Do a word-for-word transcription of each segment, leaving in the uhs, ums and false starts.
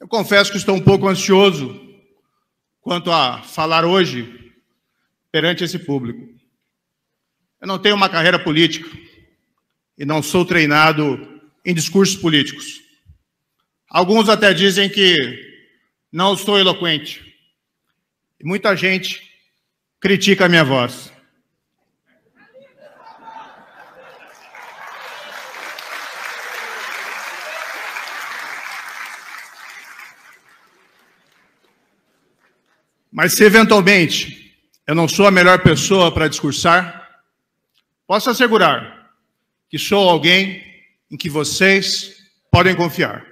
Eu confesso que estou um pouco ansioso quanto a falar hoje perante esse público. Eu não tenho uma carreira política e não sou treinado em discursos políticos. Alguns até dizem que não sou eloquente. E muita gente critica a minha voz. Mas se eventualmente eu não sou a melhor pessoa para discursar, posso assegurar que sou alguém em que vocês podem confiar.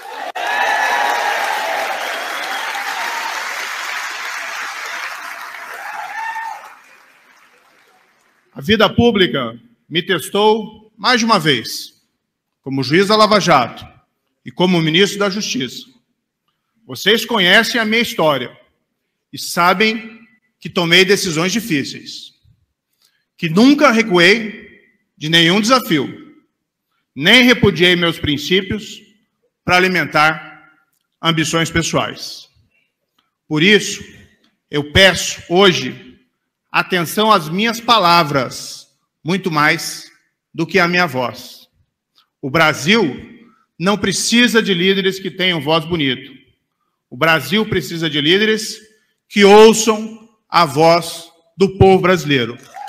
A vida pública me testou mais de uma vez, como juiz da Lava Jato e como ministro da Justiça. Vocês conhecem a minha história e sabem que tomei decisões difíceis, que nunca recuei de nenhum desafio, nem repudiei meus princípios para alimentar ambições pessoais. Por isso, eu peço hoje atenção às minhas palavras, muito mais do que à minha voz. O Brasil não precisa de líderes que tenham voz bonita. O Brasil precisa de líderes que ouçam a voz do povo brasileiro.